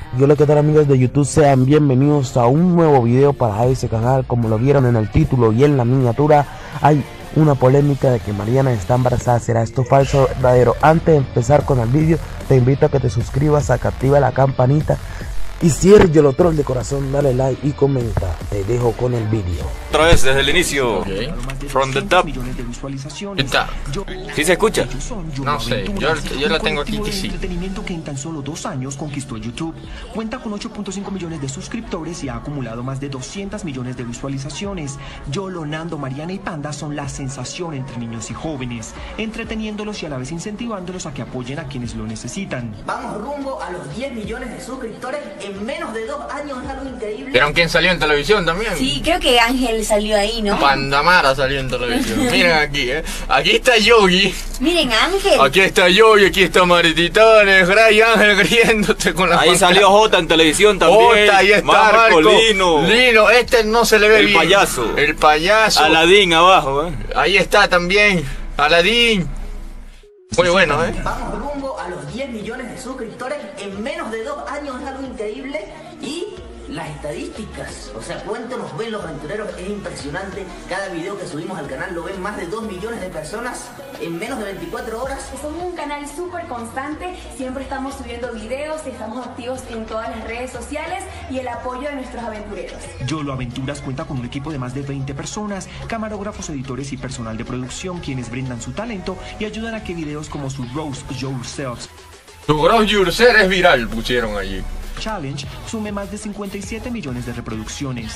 Yo le quiero dar, amigos de YouTube, sean bienvenidos a un nuevo video para ese canal. Como lo vieron en el título y en la miniatura, hay una polémica de que Mariana está embarazada. ¿Será esto falso o verdadero? Antes de empezar con el vídeo, te invito a que te suscribas, a que active la campanita y si eres de los trolls de corazón, dale like y comenta. Te dejo con el vídeo. Otra vez desde el inicio. Okay. From the top. Está. ¿Sí se escucha? No sé, yo la tengo aquí que sí. Entretenimiento que en tan solo 2 años conquistó YouTube. Cuenta con 8.5 millones de suscriptores y ha acumulado más de 200 millones de visualizaciones. Yolo, Nando, Mariana y Panda son la sensación entre niños y jóvenes, entreteniéndolos y a la vez incentivándolos a que apoyen a quienes lo necesitan. Vamos rumbo a los 10 millones de suscriptores en menos de 2 años, es algo increíble. ¿Vieron quién salió en televisión también? Sí, creo que Ángel salió ahí, ¿no? Pandamara salió en televisión. Miren aquí, Aquí está Yogi. Miren, Ángel. Aquí está Yogi, aquí está Marititanes, Gray Ángel riéndote con la Ahí salió Jota en televisión también. Jota, ahí está Marco, Lino. Lino, este no se le ve bien. El payaso. El payaso. Aladín abajo, Ahí está también. Aladín. Muy bueno, Vamos rumbo a los 10 millones de suscriptores en menos de 2 años, es algo increíble. Y las estadísticas, o sea, cuánto nos ven los aventureros, es impresionante. Cada video que subimos al canal lo ven más de 2 millones de personas en menos de 24 horas. Somos un canal súper constante, siempre estamos subiendo videos, estamos activos en todas las redes sociales y el apoyo de nuestros aventureros. Yolo Aventuras cuenta con un equipo de más de 20 personas, camarógrafos, editores y personal de producción, quienes brindan su talento y ayudan a que videos como su Roast Yourself Tu Grow Yourself es viral, pusieron allí. Challenge sume más de 57 millones de reproducciones.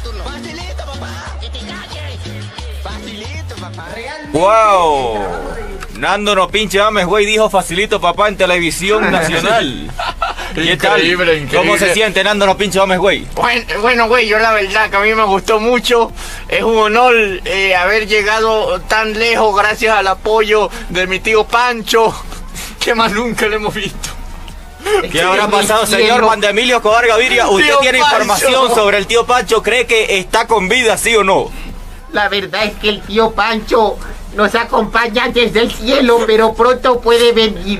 ¡Wow! Nando no pinche mames, güey, dijo facilito papá en televisión nacional. ¿Qué tal? Increíble. ¿Cómo se siente Nando no pinche mames, güey? Bueno, güey, yo la verdad que a mí me gustó mucho. Es un honor haber llegado tan lejos gracias al apoyo de mi tío Pancho, que más nunca lo hemos visto. ¿Qué habrá pasado, señor Juan de Emilio Escobar Gaviria? ¿Usted Tío tiene Pancho. información sobre el tío Pancho? ¿Cree que está con vida, sí o no? La verdad es que el tío Pancho nos acompaña desde el cielo, pero pronto puede venir.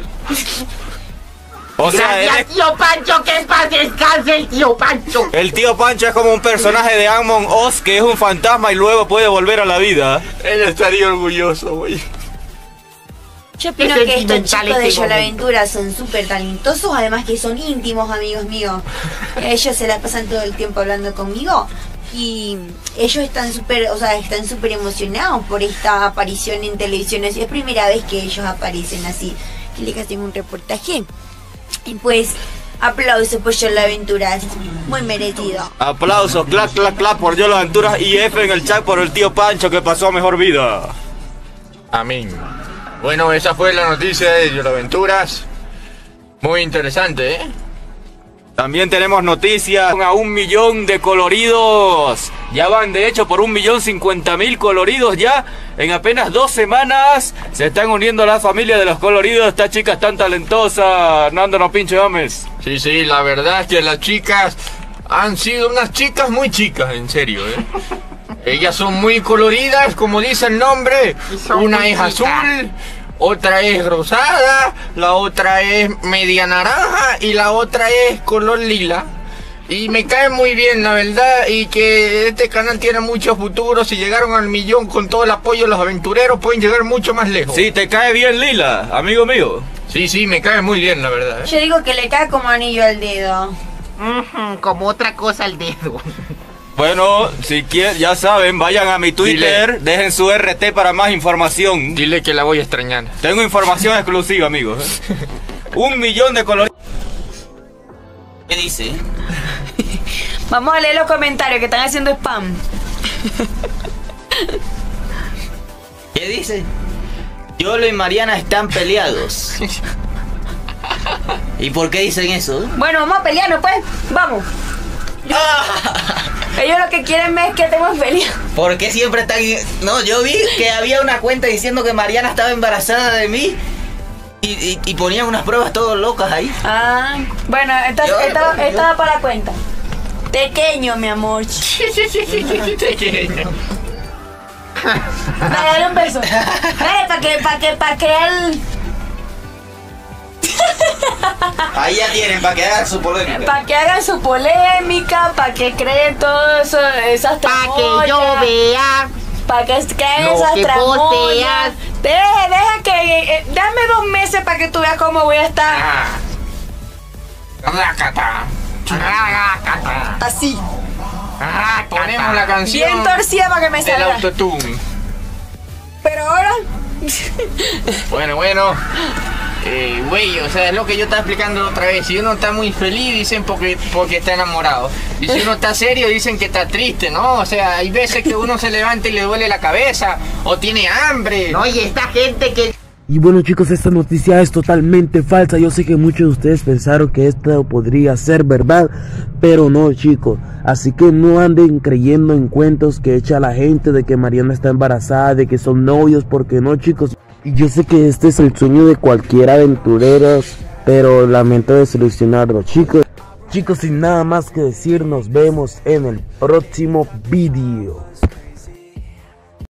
O sea, Gracias, tío Pancho, que es paz descanse el tío Pancho. el tío Pancho es como un personaje de Among Us que es un fantasma y luego puede volver a la vida. Él estaría orgulloso, güey. Yo opino Es que estos sentimental chicos de este Yola momento. Aventura son súper talentosos, además que son íntimos amigos míos. Ellos se la pasan todo el tiempo hablando conmigo y ellos están súper, o sea, están súper emocionados por esta aparición en televisión. Es primera vez que ellos aparecen así, que les hacen un reportaje. Y pues, aplausos por Yola Aventuras, muy merecido. Aplausos, clap, clap, clap por Yola Aventuras y F en el chat por el tío Pancho que pasó a mejor vida. Amén. Bueno, esa fue la noticia de Yola Aventuras. Muy interesante, También tenemos noticias a 1 millón de coloridos. Ya van de hecho por 1.050.000 coloridos ya. En apenas 2 semanas se están uniendo a la familia de los coloridos. Estas chicas tan talentosas. Nando no pinche mames. Sí, la verdad es que las chicas han sido unas chicas muy chicas, en serio, Ellas son muy coloridas, como dice el nombre. Una es azul, otra es rosada, la otra es media naranja y la otra es color lila. Y me cae muy bien, la verdad, y que este canal tiene mucho futuro. Si llegaron al 1 millón con todo el apoyo de los aventureros, pueden llegar mucho más lejos. Sí, te cae bien Lila, amigo mío. Sí, me cae muy bien, la verdad. Yo digo que le cae como anillo al dedo. Como otra cosa al dedo. Bueno, si quieren, ya saben, vayan a mi Twitter, dejen su RT para más información. Dile que la voy a extrañar. Tengo información exclusiva, amigos. 1 millón de colores. ¿Qué dice? Vamos a leer los comentarios que están haciendo spam. ¿Qué dice? Yolo y Mariana están peleados. ¿Y por qué dicen eso? Bueno, vamos a pelearnos pues, vamos. Ellos lo que quieren es que estemos peleados. ¿Por qué siempre están...? No, yo vi que había una cuenta diciendo que Mariana estaba embarazada de mí y ponían unas pruebas todas locas ahí. Ah, bueno, esta para la cuenta. Pequeño, mi amor. Pequeño. Dale un beso. Dale, para que él... Ahí ya tienen, para que hagan su polémica. Para que hagan su polémica, para que creen todo eso, esas tramoyas. Para que yo vea. Para que creen Lo esas que tramoyas. posteas. Deja que... dame 2 meses para que tú veas cómo voy a estar. Así. Ponemos la canción Bien torcida para que me del salga. autotune. Pero ahora... Bueno. Güey, o sea, es lo que yo estaba explicando otra vez. Si uno está muy feliz, dicen porque está enamorado. Y si uno está serio, dicen que está triste, ¿no? O sea, hay veces que uno se levanta y le duele la cabeza, o tiene hambre. No, y esta gente que... Y bueno chicos, esta noticia es totalmente falsa. Yo sé que muchos de ustedes pensaron que esto podría ser verdad, pero no chicos. Así que no anden creyendo en cuentos que echa la gente de que Mariana está embarazada, de que son novios, porque no chicos. Y yo sé que este es el sueño de cualquier aventurero, pero lamento desilusionarlo chicos. Chicos, sin nada más que decir, nos vemos en el próximo vídeo.